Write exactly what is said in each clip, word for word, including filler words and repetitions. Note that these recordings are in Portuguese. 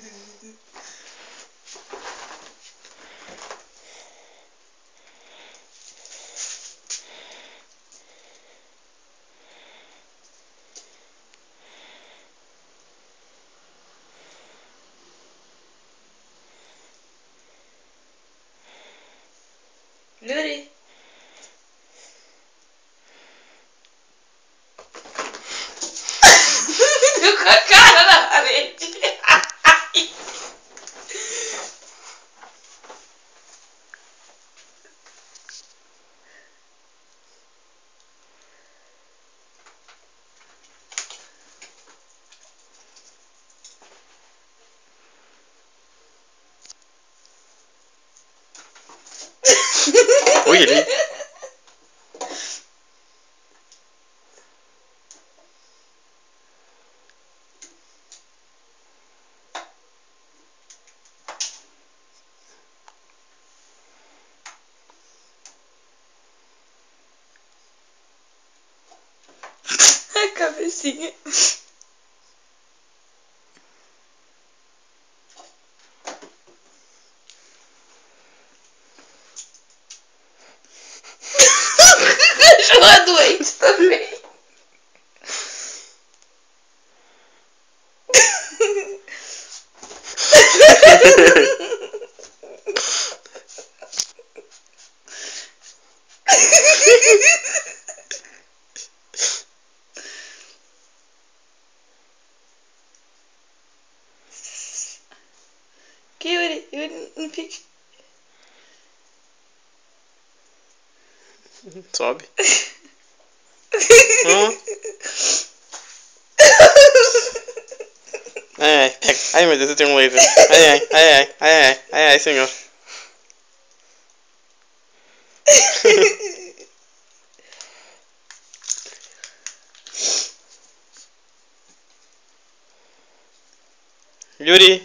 Yuri. Deu com a cara na parede. Oi, ele. A cabecinha. Ela é doente também. Que Yuri? Yuri não fica. Sobe. Hum. Ai, ai, pega. Ai, meu Deus, eu tenho um laser. Ai, ai, ai, ai, ai, ai, ai, ai, senhor. Yuri.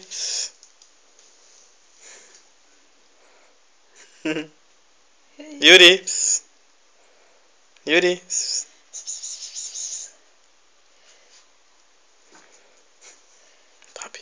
Yuri. Yuri. Top.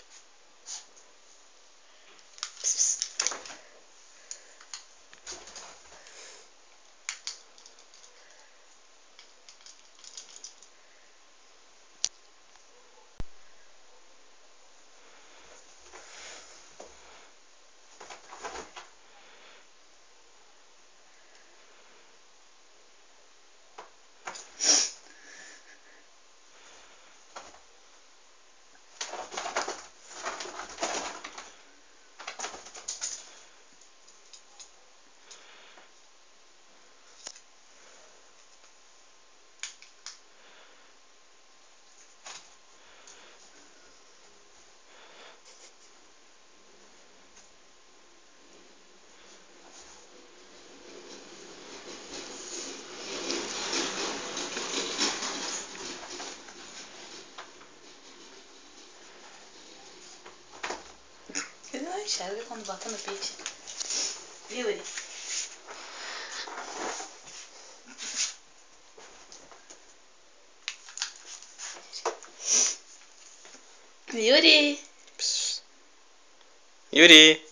Ele não enxerga quando bota no peixe. Yuri. Yuri. Yuri.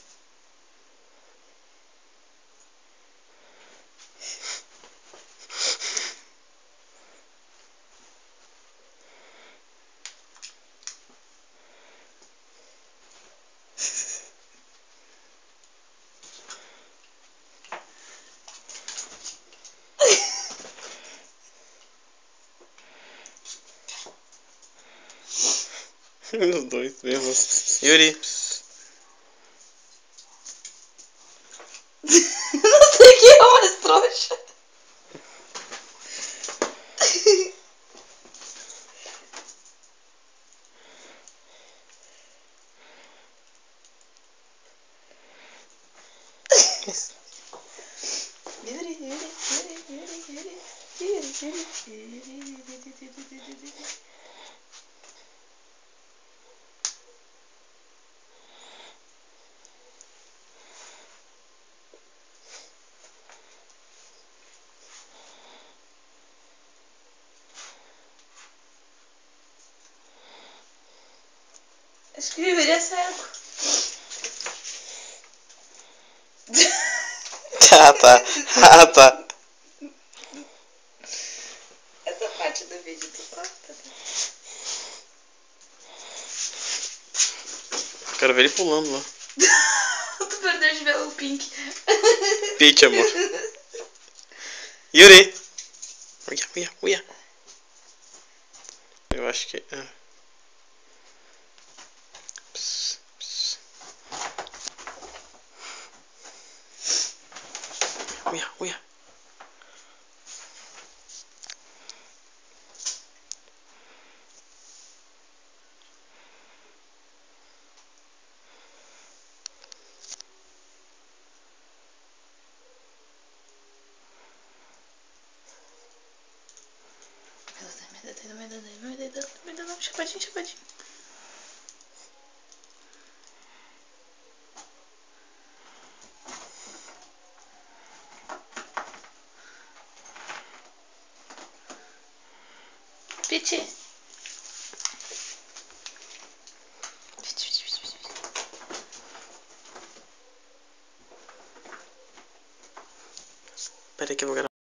Os dois mesmo. Yuri. Não sei quem é o mais trouxa. Yuri, Yuri, Yuri, Yuri, Yuri, Yuri, Yuri, Yuri, Yuri. Acho que o Yuri é cego. Ah, tá. Ah, tá. Essa parte do vídeo tu corta. Quero ver ele pulando lá. Tu perdeu de ver o Pink. Pique, amor. Yuri! Uia, uia, uia. Eu acho que... É. Pss, pss. Uia, uia. Meu Deus, meu Deus, meu Deus, meu Deus, meu Deus, chapadinho, chapadinho. Piti. Piti, piti, piti, piti. Pera aí que eu vou gravar.